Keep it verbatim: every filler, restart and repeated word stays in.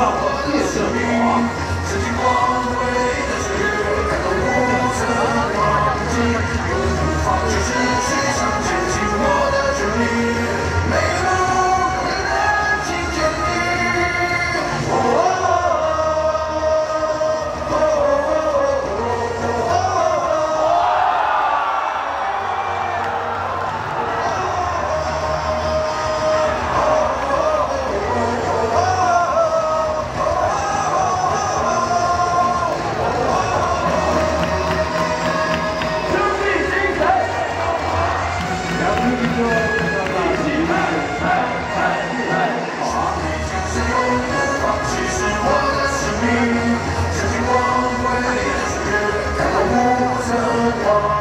让我变身我。曾经光辉的岁月，看到不曾忘记，永不放弃，持续向前进，我的真理，每个路都会燃尽坚定。哦哦曾经光辉的岁月，看到不曾忘。